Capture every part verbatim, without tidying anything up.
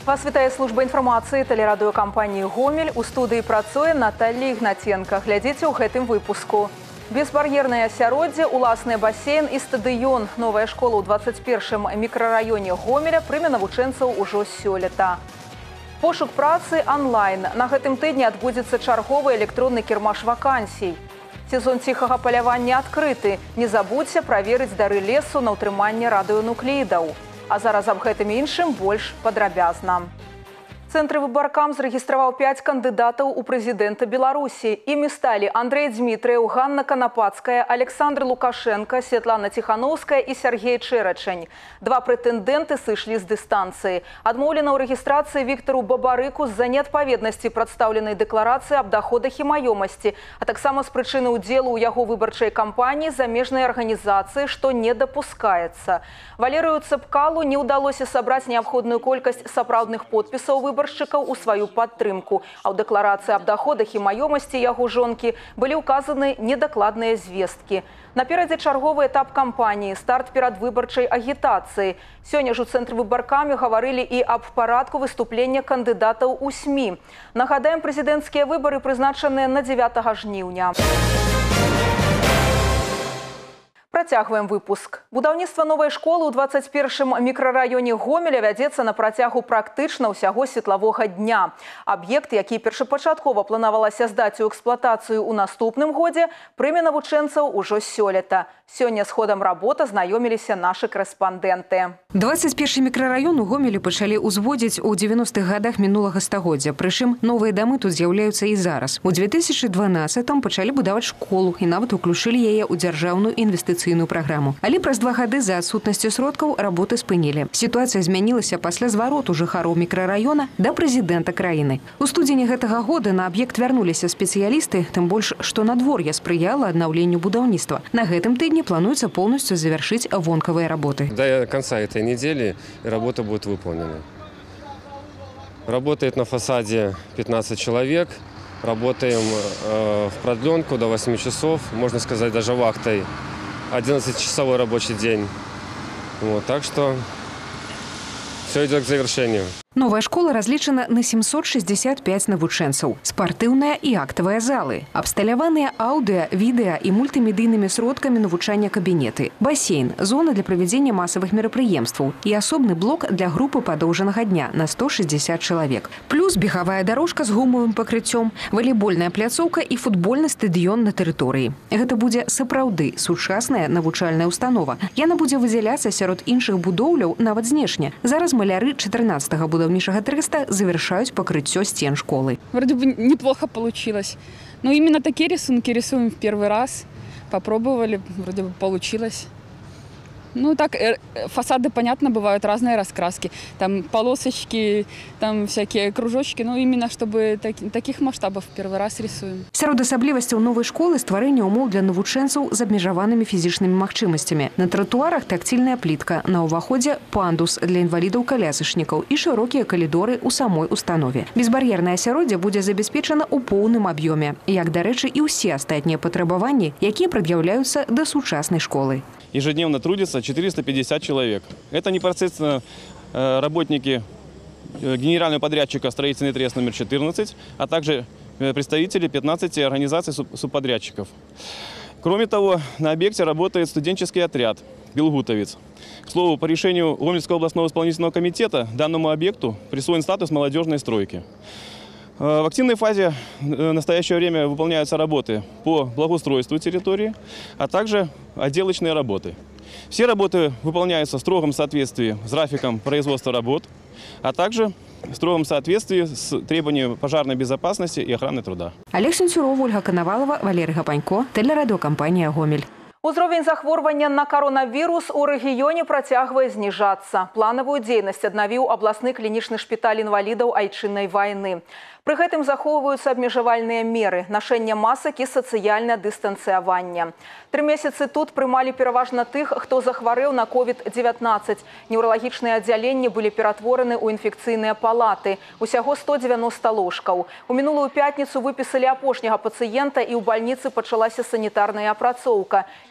Вас вітае служба інфармацыі тэлерадыёкампаніі «Гомель». У студыі працуе Наталья Ігнатенко. Глядзіце ў гэтым выпуску. Безбар'ернае асяроддзе, уласны басейн і стадыён. Новая школа ў дваццаць першым мікрараёне Гомеля прыме навучэнцаў ужо сёлета. Пошук працы онлайн. На гэтым тыдні адбудзецца чарговы электронны кірмаш вакансій. Сезон ціхага палявання адкрыты. Не забудзьце праверыць дары лесу на ўтрыманне радыёнуклеідаў. А зараз аб гэтым іншым больш падрабязна. Цэнтр выбаркам зарэгістраваў пяць кандыдатаў у прэзідэнта Беларусі. Імі сталі Андрэй Дзмітрыеў, Ганна Канапацкая, Александр Лукашенко, Светлана Ціхановская і Сергей Чэрачань. Два прэтэндэнты сышлі з дыстанцыі. Адмоўлена ў рэгістрацыі Віктару Бабарыку з-за неадпаведнасці прадстаўленай дэкларацыі аб даходах і маёмасці, а таксама з прычыны ўдзелу ў яго выбарчай кампаніі замежнай арганізацыі, што не дапускаецца. Валерыю Цэпкалу не ўдалося сабраць неабходную колькасць сапраўдных подпісаў выбарчых у сваю падтрымку, а ў дэкларацыі аб даходах і маёмасці яго жонкі былі ўказаны недакладныя звесткі. Наперадзе чарговы этап кампаніі, старт перадвыбарчай агітацыі. Сёння ж у цэнтры выбаркамі гаварылі і аб парадку выступлення кандыдатаў у СМІ. Нагадаем, прэзідэнцкія выбары прызначаныя на дзевятага жніўня. Працягваем выпуск. Будаўніцтва новай школы ў дваццаць першым мікрараёне Гомеля вядзецца на працягу практычна ўсяго светлавога дня. Аб'ект, які першапачаткова планавалася здаць у эксплуатацыю ў наступным годзе, прыме навучэнцаў ужо сёлета. Сёння з ходам работы знаёміліся нашы корэспандэнты. дваццаць першы мікрараён у Гомелі пачалі ўзводзіць у дзевяностых гадах мінулага стагоддзя. Прычым новыя дамы тут з'яўляюцца і зараз. У две тысячы дванаццатым пачалі будаваць школу і нават уключылі яе ў дзяржаўную інвестыцыйную праграму. Але праз два гады за адсутнасцю сродкаў работы спынілі. Сітуацыя змянілася пасля звароту жыхароў мікрараёна да прэзідэнта краіны. У студзені гэтага года на аб'ект вярнуліся спецыялісты, тым больш, што надвор'е спрыяла аднаўленню будаўніцтва. На гэтым тыдні плануется полностью завершить вонковые работы. До конца этой недели работа будет выполнена. Работает на фасаде пятнадцать человек. Работаем э, в продленку до восьми часов. Можно сказать, даже вахтой. одиннадцатичасовой рабочий день. Вот, так что все идет к завершению. Новая школа разлічана на семьсот шестьдесят пять навучэнцаў. Спартыўная і актавыя залы. Абсталяваныя аўдыа, відэа і мультымедыйнымі сродкамі навучання кабінеты. Басейн, зона для правядзення масавых мерапрыемстваў і асобны блок для групы падоўжанага дня на сто шестьдесят чалавек. Плюс бегавая дарожка з гумавым пакрыццём, валейбольная пляцоўка і футбольны стадыён на тэрыторыі. Гэта будзе сапраўды сучасная навучальная установа. Яна будзе выдзяляцца сярод іншых будоўляў нават знешне. Зараз маляры чатырнаццатага будаўніцтва будаўнічага трэста завершаюць пакрыццё стен школы. Вроде бы неплохо получилось. Но именно такие рисунки рисуем в первый раз. Попробовали, вроде бы получилось. Ну так, фасады, понятно, бывают разные раскраски. Там полосочки, там всякие кружочки. Ну именно, чтобы так, таких масштабов первый раз рисуем. Сярод асаблівасцяў новай школы стварэнне ўмоў для навучэнцаў з абмежаванымі фізічнымі магчымасцямі. На тротуарах тактильная плітка, на ўваходзе пандус для інвалідаў-калясачнікаў і шырокія калідоры ў самой установе. Безбар'ернае асяроддзе будзе забяспечана ў поўным аб'ёме, як, дарэчы, і ўсе астатнія патрабаванні, якія прад'яўляюцца да сучаснай школы. Ежедневно трудится четыреста пятьдесят человек. Это непосредственно работники генерального подрядчика «Строительный трест» номер четырнадцать, а также представители пятнадцати организаций субподрядчиков. Кроме того, на объекте работает студенческий отряд «Белгутовец». К слову, по решению Гомельского областного исполнительного комитета данному объекту присвоен статус молодежной стройки. В активной фазе в настоящее время выполняются работы по благоустройству территории, а также отделочные работы. Все работы выполняются в строгом соответствии с графиком производства работ, а также в строгом соответствии с требованиями пожарной безопасности и охраны труда. Олег Сенцюров, Ольга Коновалова, Валерий Гапанько, тэлерадыёкампанія «Гомель». Узровень захворвання на коронавірус у рэгіёне працягвае зніжацца. Планавую дзейнасць аднавіў абласны клінічны шпіталь інвалідаў айчыннай вайны. Пры гэтым захоўваюцца абмежавальныя меры, нашэнне масак і сацыяльнае дыстанцыяванне. Тры месяцы тут прымалі пераважна тых, хто захварэў на ковід дзевятнаццаць. Неўралагічныя аддзяленні былі ператвораны ў інфекцыйныя палаты. Усяго сто дзевяноста ложкаў. У мінулую пятніцу выпісалі апошняга пацыента і ў бальніцы пачалася санітарная апрацоўка.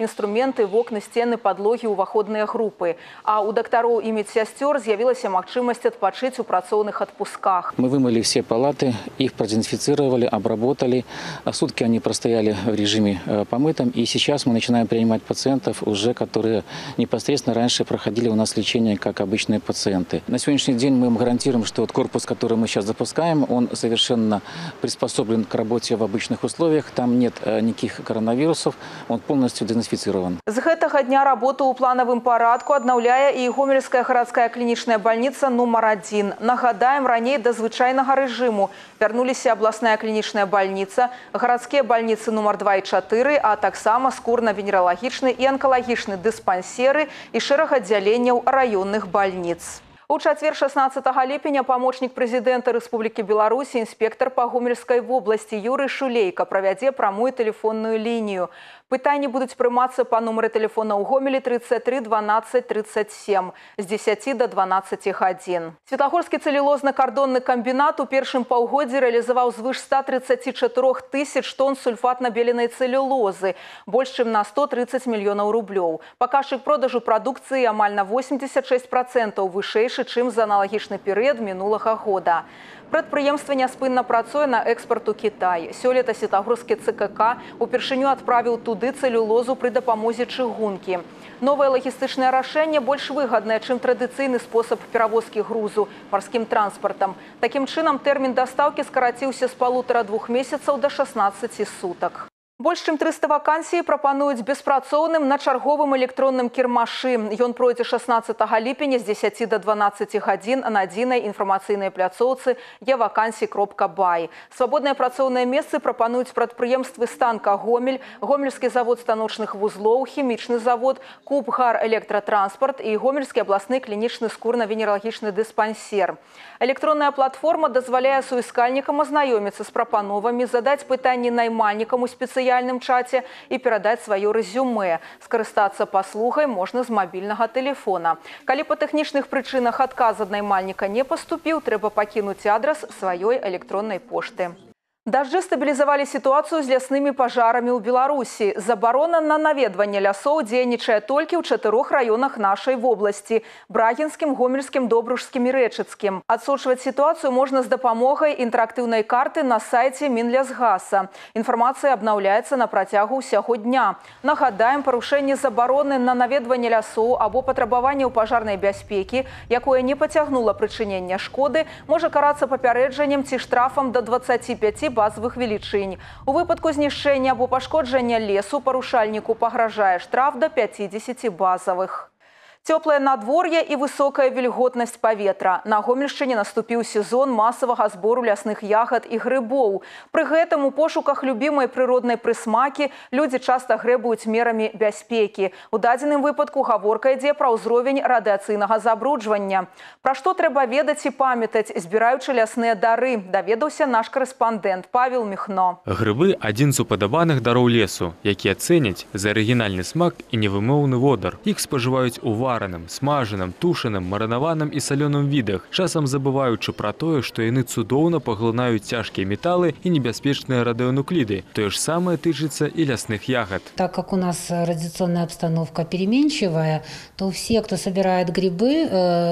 инструменты, вокны, сцены, подлоги, уваходные группы. А у докторов и медсестер з'явилася магчымасць адпачыць у працоўных отпусках. Мы вымыли все палаты, их продезинфицировали, обработали. Сутки они простояли в режиме помытом. И сейчас мы начинаем принимать пациентов, уже которые непосредственно раньше проходили у нас лечение как обычные пациенты. На сегодняшний день мы им гарантируем, что вот корпус, который мы сейчас запускаем, он совершенно приспособлен к работе в обычных условиях. Там нет никаких коронавирусов, он полностью дезинфицирован. З гэтага дня работу ў планавым парадку аднаўляе і Гомельская гарадская клінічная бальніца нумар адзін. Нагадаем, раней да звычайнага рэжыму вярнуліся абласная клінічная бальніца, гарадскія бальніцы нумар два і чатыры, а таксама скурна-венералагічны і анкалагічны дыспансеры і шэраг аддзяленняў раённых бальніц. У чацвер шаснаццатага ліпеня памочнік прэзідэнта Рэспублікі Беларусь, інспектар па Гомельскай вобласці Юрый Шулейка правядзе прамую тэлефонную лінію. Пытанні будуць прымацца па нумары тэлефона ў Гомелі тридцать три двенадцать тридцать семь з дзесяці да дванаццаці гадзін. Светлагорскі цэлюлозна-кардонны камбінат у першым паўгоддзі рэалізаваў звыш ста тридцати чатырох тысяч тонн сульфатна-беленай цэлюлозы, больш чым на сто тридцать мільёнаў рублёў. Паказчык продажу прадукцыі амаль на восемьдесят шесть процентов вышэйшы, чым за аналагічны перыяд мінулага года. Прадпрыемства няспынна працуе на экспарт у Кітай. Сёлета Светлагорскі ЦКК упершыню адправіў туды цэлюлозу пры дапамозе чыгункі. Новае лагістычнае рашэнне больш выгаднае, чым традыцыйны спосаб перавозкі грузу марскім транспартам. Такім чынам тэрмін дастаўкі скараціўся з палутара двух месяцаў да шаснаццаці сутак. Больш чым трыста вакансій прапануюць беспрацоўным на чарговым электронным кірмашы. Ён пройдзе шаснаццатага ліпеня з дзесяці да дванаццаці гадзін на адзінай інфармацыйнай пляцоўцы я вакансій кропка бай. Свабодныя працоўныя месцы прапануюць прадпрыемствы «Станка Гомель», Гомельскі завод станочных вузлоў, хімічны завод, Куб Гар электратранспарт і Гомельскі абласны клінічны скурна-венералагічны дыспансер. Электронная платформа дазваляе суіскальнікам азнаёміцца з прапановамі, задаць пытанні наймальнікам у спецыяльным чаце і перадаць сваё рэзюмэ. Скарыстацца паслугай можна з мабільнага тэлефона. Калі па тэхнічных прычынах адказ ад наймальніка не паступіў, трэба пакінуць адрас сваёй электроннай пошты. Дажджы стабілізавалі сітуацыю з ляснымі пажарамі ў Беларусі. Забарона на наведванне лясоў дзейнічае толькі ў чатырох раёнах нашай вобласці – Брагінскім, Гомельскім, Добружскім і Рэчыцкім. Адсочваць сітуацыю можна з дапамогай інтэрактыўнай карты на сайце Мінлясгаса. Інфармацыя абнаўляецца на працягу ўсяго дня. Нагадаем, парушэнне забароны на наведванне лясоў або патрабаванне ў пажарнай бяспекі, якое не пацягнула прычынення шкоды, можа карацца папярэджаннем ці штрафам да дваццаці пяці базовых велічынь. У выпадку знішчэння або пашкоджання лесу парушальніку пагражае штраф да пяцідзесяці базовых. Теплое надворье и высокая вільготнасць паветра. На Гомельшчыне наступіў сезон масавага збору лясных ягад і грыбоў. Пры гэтым у пошуках любімай прыроднай прысмакі людзі часта грэбуюць мерамі бяспекі. У дадзеным выпадку гаворка ідзе пра ўзровень радыяцыйнага забруджвання. Пра што трэба ведаць і памятаць, збіраючы лясныя дары, даведаўся наш корэспандэнт Павел Міхно. Грыбы – адзін з упадабаных дароў лесу, якія цэняць за арыгінальны смак і невымоўны водар. Іх спажываюць у вараным, смажаным, тушаным, маранаваным і салёным відах, часам забываючы пра тое, што яны цудоўна паглынаюць цяжкія металы і небяспечныя радыонукліды. Тое ж самае тычыцца і лясных ягод. Так как у нас радиационная обстановка переменчивая, то все, кто собирает грибы,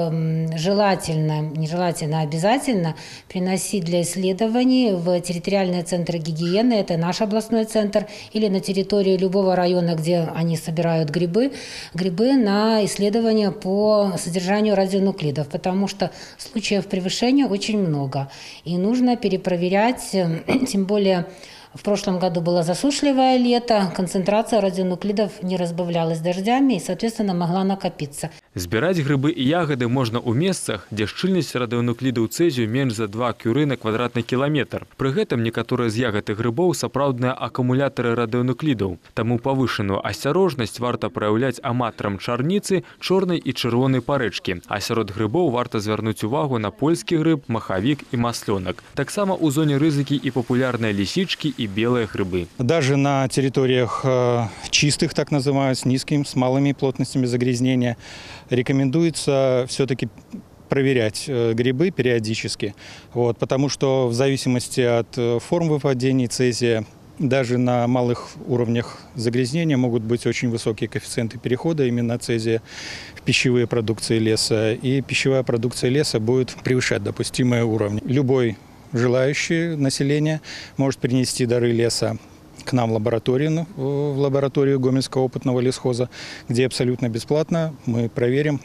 желательно, нежелательно, обязательно приносить для исследований в территориальные центры гигиены, это наш областной центр, или на территории любого района, где они собирают грибы, грибы на исследование по содержанию радионуклидов, потому что случаев превышения очень много. И нужно перепроверять, тем более в прошлом году было засушливое лето, концентрация радионуклидов не разбавлялась дождями и, соответственно, могла накопиться. Збіраць грыбы і ягады можна ў месцах, дзе шчыльнасць радыонуклідаў цэзію менш за два кюры на квадратны кіламетр. Пры гэтым некаторыя з ягад і грыбоў сапраўдныя акумулятары радыонуклідаў. Таму павышаную асцярожнасць варта праяўляць аматарам чарніцы, чорнай і чырвонай парэчкі. А сярод грыбоў варта звярнуць увагу на польскі грыб, махавік і маслёнак. Таксама ў зоне рызыкі і папулярныя лісічкі и белые грибы. Даже на территориях чистых, так называют, с низкими, с малыми плотностями загрязнения, рекомендуется все-таки проверять грибы периодически, вот, потому что в зависимости от форм выпадения цезия даже на малых уровнях загрязнения могут быть очень высокие коэффициенты перехода именно цезия в пищевые продукции леса. И пищевая продукция леса будет превышать допустимые уровни. Любой желающий население может принести дары леса к нам в лабораторию, в лабораторию Гомельского опытного лесхоза, где абсолютно бесплатно мы проверим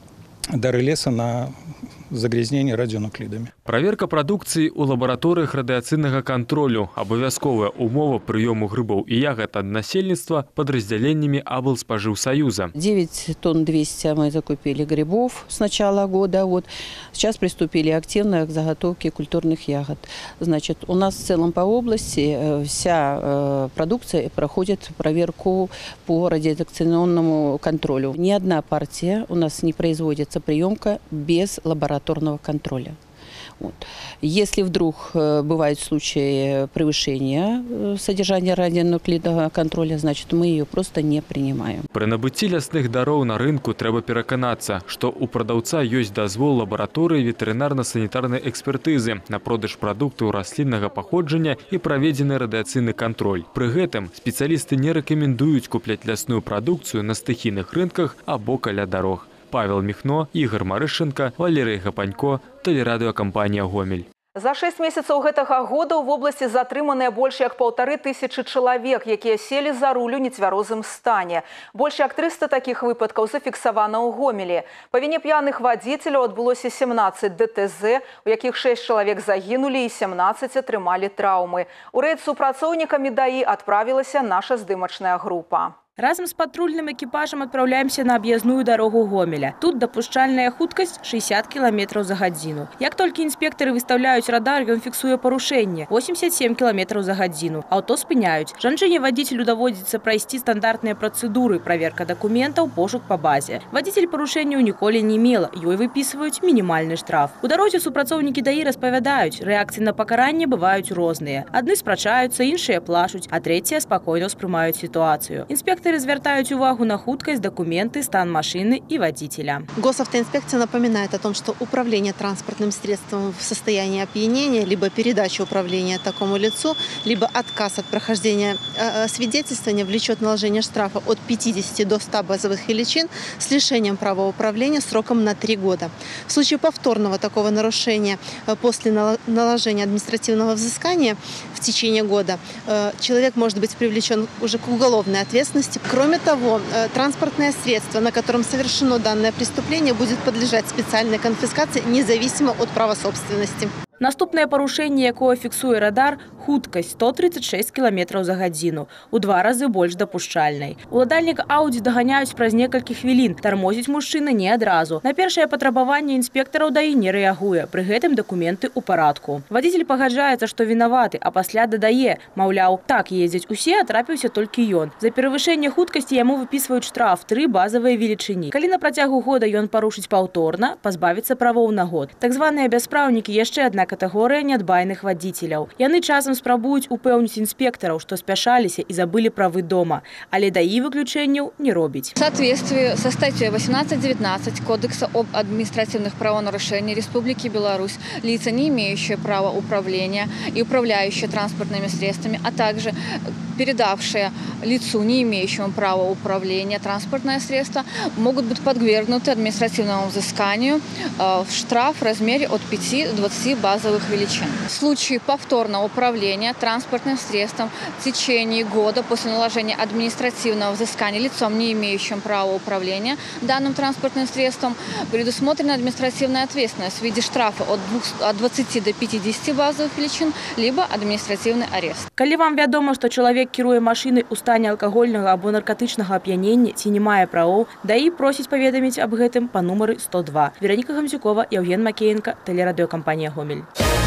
дары леса на загрязнение радионуклидами. Праверка прадукцыі ў лабараторыях радыяцыйнага кантролю, абавязковая умова прыёму грыбоў і ягад ад насельніцтва падраздзяленнямі Аблспоживсоюза. девять тонн двести мы закупили грибов с начала года. Вот. Сейчас приступили активно к заготовке культурных ягод. Значит, у нас в целом по области вся э, продукция проходит проверку по радиолокационному контролю. Ни одна партия у нас не производится приемка без лабораторного контроля. Вот. Если вдруг э, бывают случаи превышения содержания радионуклидного контроля, значит, мы ее просто не принимаем. При набыцці лясных дароў на рынку трэба пераканацца, што ў прадаўца ёсць дазвол лабараторыі ветэрынарна-санітарнай экспертызы на продаж прадуктаў расліннага паходжання і праведзены радыяцыйны кантроль. Пры гэтым спецыялісты не рэкамендуюць купляць лясную прадукцыю на стыхійных рынках або каля дарог. Павел Міхно, Ігор Марышченко, Валерий Гапанько, тэлерадыёкампанія «Гомель». За шесть месяцаў гэтага года ў вобласці затрыманыя больш як паўтары тысячы чалавек, якія селі за руль у нецвярозым стане. Больш як трыста такіх выпадкаў зафіксавана ў Гомелі. Па віне п'яных вадзіцеляў адбылося сямнаццаць дэ тэ зэ, у якіх шэсць чалавек загінулі і сямнаццаць атрымалі траўмы. У рэйд з супрацоўнікамі даі адправілася наша здымачная група. Разом с патрульным экипажем отправляемся на объездную дорогу Гомеля. Тут допущальная хуткость шестьдесят километров за годину. Як только инспекторы выставляют радар, он фиксует порушение восемьдесят семь километров за годину. Авто спыняют. Жанчыне-водителю доводится пройти стандартные процедуры: проверка документов, пошук по базе. Водитель порушению ніколі не мела, ёй выписывают минимальный штраф. У дорозе супрацоўнікі даі распавядаюць, реакции на покарание бывают разные. Одни спрачаются, іншыя плачуць, а третьи спокойно спрымаюць ситуацию. Инспектор звертают увагу на хуткость, документы, стан машины и водителя. Госавтоинспекция напоминает о том, что управление транспортным средством в состоянии опьянения, либо передача управления такому лицу, либо отказ от прохождения э, свидетельствования влечет наложение штрафа от пятидесяти до ста базовых величин с лишением права управления сроком на три года. В случае повторного такого нарушения э, после наложения административного взыскания в течение года э, человек может быть привлечен уже к уголовной ответственности. Кроме того, транспортное средство, на котором совершено данное преступление, будет подлежать специальной конфискации независимо от права собственности. Наступное порушение, якое фіксуе радар, хуткость сто тридцать шесть километров за годину, у два разы больш дапушчальнай. Уладальніка Ауди доганяюць праз некалькі хвілін, тармозіць мужчына не адразу. На першае патрабаванне інспектараў даі не рэагуе, пры гэтым дакументы ў парадку. Водитель пагаджаецца, што вінаваты, а пасля дадае, маўляў, так ездзяць усе, а трапіўся толькі ён. За перавышэнне хуткасці яму выпісваюць штраф тры базавыя велічыні. Калі на працягу года ён парушыць паўторна, пазбавіцца правоў на год. Так званыя бяспраўнікі яшчэ адна катэгорыя нядбайных вадзіцеляў. Яны часам спрабуюць упэўніць інспектараў, што спяшаліся і забылі правы дома, але даі выключэнняў не робіць. В соответствии со статьей восемнадцать девятнадцать Кодекса об административных правонарушениях Республики Беларусь лица, не имеющие права управления и управляющие транспортными средствами, а также передавшие лицу, не имеющему права управления транспортное средство, могут быть подвергнуты административному взысканию в штраф в размере от пяти до двадцати базовых величин. В случае повторного управления транспортным средством в течение года после наложения административного взыскания лицом, не имеющим права управления данным транспортным средством, предусмотрена административная ответственность в виде штрафа от двадцати до пятидесяти базовых величин, либо административный арест. Калі вам вядома, што чалавек кіруе машинай у стане алкагольнага або наркотычнага ап'янення ці не мае правоў, даі просіць паведаміць аб гэтым па нумары сто два. Вероніка Гамзюкова, Евген Макеенко, тэлерадыёкампанія «Гомель».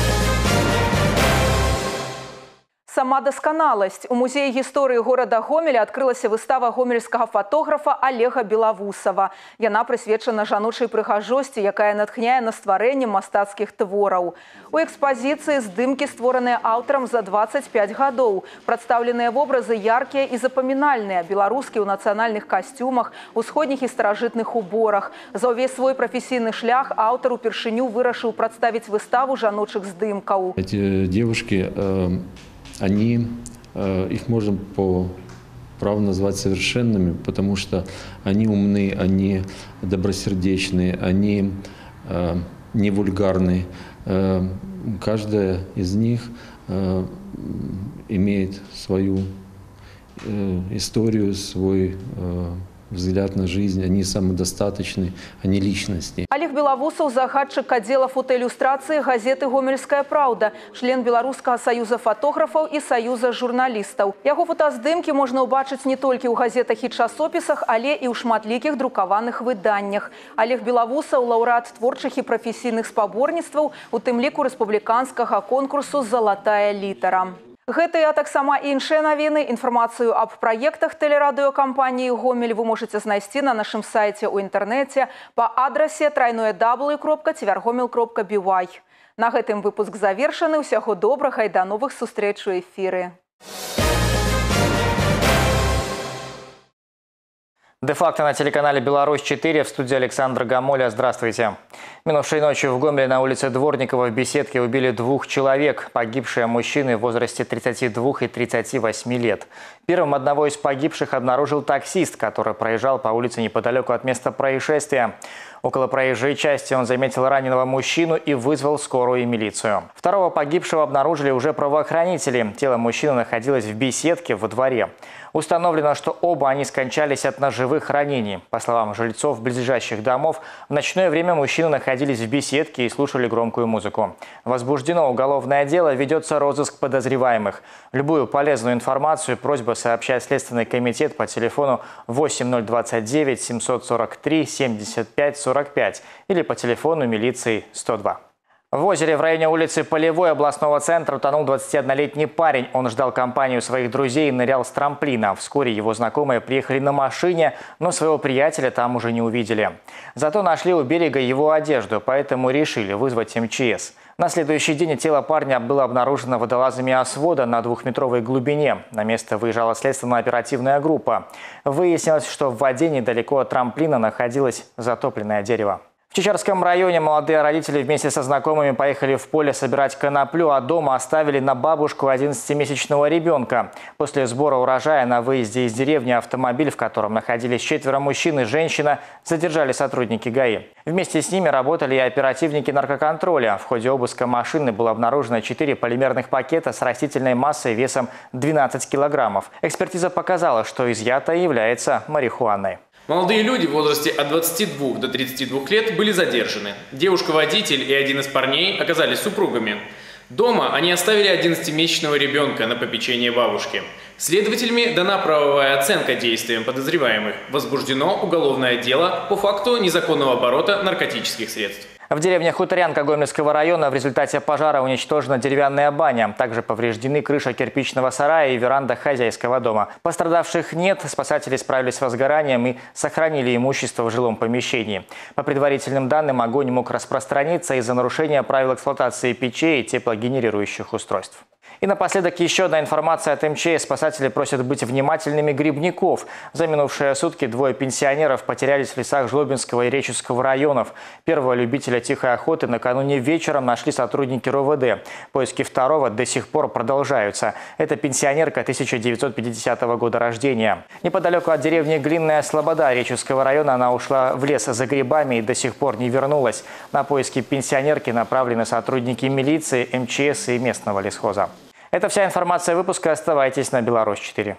Сама дасканаласць. У музеі гісторыі горада Гомеля адкрылася выстава гомельскага фотографа Олега Белавусова. Яна прысвечана жаночай прыгажосці, якая натхняе на стварэнне мастацкіх твораў. У экспазіцыі здымкі, створаныя аўтарам за дваццаць пяць гадоў. Прадстаўленыя вобразы яркія і запамінальныя. Беларускі ў нацыянальных касцюмах, усходніх і старажытных уборах. За ўвесь свой прафесійны шлях аўтар упершыню вырашыў прадставіць выставу жаночых здымкаў. Эти девушки... Они их можно по праву назвать совершенными, потому что они умны, они добросердечные, они не вульгарные. Каждая из них имеет свою историю, свой взгляд на жизнь, они самодостаточны, они личности. Олег Беловусов, загадчик отдела фотоиллюстрации газеты «Гомельская правда», член Белорусского союза фотографов и союза журналистов. Его фотоздымки можно убачить не только у газетах и часописах, але и у шматликих друкованных выданнях. Олег Беловусов – лауреат творчих и профессийных спаборництваў, у тым ліку республиканского конкурсу «Золотая литера». Гэтыя, а таксама іншыя навіны, інфармацыю аб праектах тэлерадыёкампаніі «Гомель» вы можете знайсці на нашым сайце ў інтэрнэце па адрасе трайное дабл ю кропка цвяргомель кропка би вай. На гэтым выпуск завершаны. Усяго добрага і да новых сустрэч у эфіры. Де-факто на телеканале «Беларусь четыре», в студии Александр Гамоля. Здравствуйте. Минувшей ночью в Гомеле на улице Дворникова в беседке убили двух человек. Погибшие мужчины в возрасте тридцати двух и тридцати восьми лет. Первым одного из погибших обнаружил таксист, который проезжал по улице неподалеку от места происшествия. Около проезжей части он заметил раненого мужчину и вызвал скорую и милицию. Второго погибшего обнаружили уже правоохранители. Тело мужчины находилось в беседке во дворе. Установлено, что оба они скончались от ножевых ранений. По словам жильцов близлежащих домов, в ночное время мужчины находились в беседке и слушали громкую музыку. Возбуждено уголовное дело, ведется розыск подозреваемых. Любую полезную информацию просьба сообщать в Следственный комитет по телефону восемь ноль двадцать девять семьсот сорок три семьдесят пять сорок пять или по телефону милиции сто два. В озере в районе улицы Полевой областного центра утонул двадцатиоднолетний парень. Он ждал компанию своих друзей и нырял с трамплина. Вскоре его знакомые приехали на машине, но своего приятеля там уже не увидели. Зато нашли у берега его одежду, поэтому решили вызвать эм че эс. На следующий день тело парня было обнаружено водолазами Освода на двухметровой глубине. На место выезжала следственно-оперативная группа. Выяснилось, что в воде недалеко от трамплина находилось затопленное дерево. В Чечерском районе молодые родители вместе со знакомыми поехали в поле собирать коноплю, а дома оставили на бабушку одиннадцатимесячного ребенка. После сбора урожая на выезде из деревни автомобиль, в котором находились четверо мужчин и женщина, задержали сотрудники ГАИ. Вместе с ними работали и оперативники наркоконтроля. В ходе обыска машины было обнаружено четыре полимерных пакета с растительной массой весом двенадцать килограммов. Экспертиза показала, что изъято является марихуаной. Молодые люди в возрасте от двадцати двух до тридцати двух лет были задержаны. Девушка-водитель и один из парней оказались супругами. Дома они оставили одиннадцатимесячного ребенка на попечение бабушки. Следователями дана правовая оценка действиям подозреваемых. Возбуждено уголовное дело по факту незаконного оборота наркотических средств. В деревне Хуторянка Гомельского района в результате пожара уничтожена деревянная баня. Также повреждены крыша кирпичного сарая и веранда хозяйского дома. Пострадавших нет. Спасатели справились с возгоранием и сохранили имущество в жилом помещении. По предварительным данным, огонь мог распространиться из-за нарушения правил эксплуатации печей и теплогенерирующих устройств. И напоследок еще одна информация от эм че эс. Спасатели просят быть внимательными грибников. За минувшие сутки двое пенсионеров потерялись в лесах Жлобинского и Реческого районов. Первого любителя тихой охоты накануне вечером нашли сотрудники эр о вэ дэ. Поиски второго до сих пор продолжаются. Это пенсионерка тысяча девятьсот пятидесятого года рождения. Неподалеку от деревни Глинная Слобода Реческого района она ушла в лес за грибами и до сих пор не вернулась. На поиски пенсионерки направлены сотрудники милиции, эм че эс и местного лесхоза. Это вся информация выпуска. Оставайтесь на Беларусь четыре.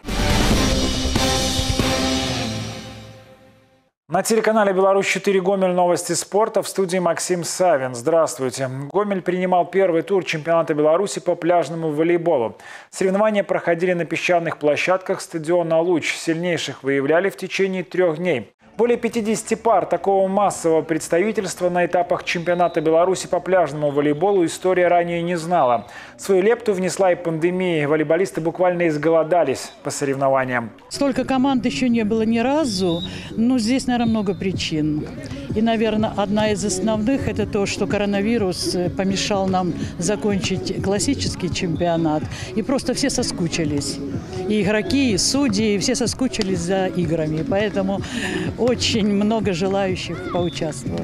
На телеканале «Беларусь четыре» Гомель, новости спорта, в студии Максим Савин. Здравствуйте. Гомель принимал первый тур чемпионата Беларуси по пляжному волейболу. Соревнования проходили на песчаных площадках стадиона «Луч». Сильнейших выявляли в течение трех дней. Более пятидесяти пар такого массового представительства на этапах чемпионата Беларуси по пляжному волейболу история ранее не знала. Свою лепту внесла и пандемия. Волейболисты буквально изголодались по соревнованиям. Столько команд еще не было ни разу, но здесь, наверное, много причин. И, наверное, одна из основных – это то, что коронавирус помешал нам закончить классический чемпионат. И просто все соскучились. И игроки, и судьи, и все соскучились за играми. Поэтому очень много желающих поучаствовать.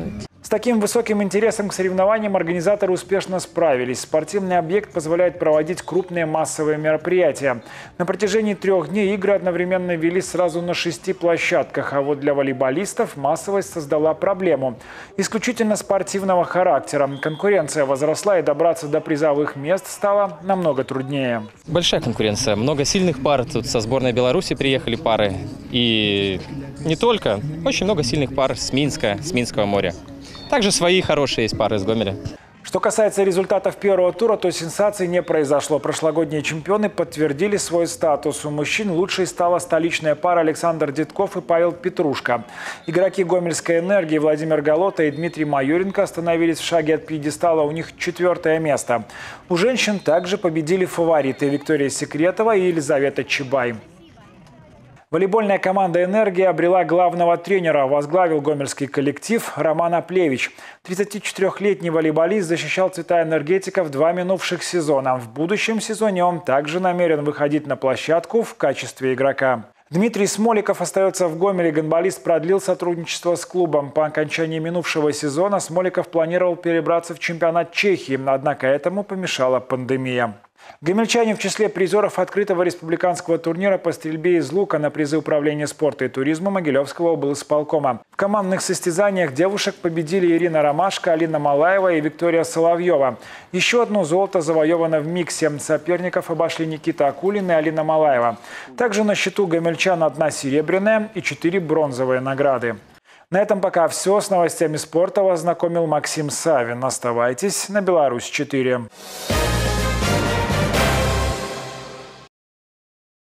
С таким высоким интересом к соревнованиям организаторы успешно справились. Спортивный объект позволяет проводить крупные массовые мероприятия. На протяжении трех дней игры одновременно велись сразу на шести площадках, а вот для волейболистов массовость создала проблему. Исключительно спортивного характера. Конкуренция возросла, и добраться до призовых мест стало намного труднее. Большая конкуренция, много сильных пар. Тут со сборной Беларуси приехали пары. И не только, очень много сильных пар с Минска, с Минского моря. Также свои хорошие есть пары из Гомеля. Что касается результатов первого тура, то сенсаций не произошло. Прошлогодние чемпионы подтвердили свой статус. У мужчин лучшей стала столичная пара Александр Дедков и Павел Петрушка. Игроки Гомельской энергии Владимир Голота и Дмитрий Майоренко остановились в шаге от пьедестала, у них четвертое место. У женщин также победили фавориты Виктория Секретова и Елизавета Чебай. Волейбольная команда «Энергия» обрела главного тренера. Возглавил гомельский коллектив Роман Аплевич. тридцатичетырёхлетний волейболист защищал цвета «Энергетиков» два минувших сезона. В будущем сезоне он также намерен выходить на площадку в качестве игрока. Дмитрий Смоликов остается в Гомеле. Гандболист продлил сотрудничество с клубом. По окончании минувшего сезона Смоликов планировал перебраться в чемпионат Чехии, однако этому помешала пандемия. Гомельчане в числе призеров открытого республиканского турнира по стрельбе из лука на призы Управления спорта и туризма Могилевского облсполкома. В командных состязаниях девушек победили Ирина Ромашко, Алина Малаева и Виктория Соловьева. Еще одно золото завоевано в миксе. Соперников обошли Никита Акулин и Алина Малаева. Также на счету гомельчан одна серебряная и четыре бронзовые награды. На этом пока все. С новостями спорта вас знакомил Максим Савин. Оставайтесь на Беларусь четыре.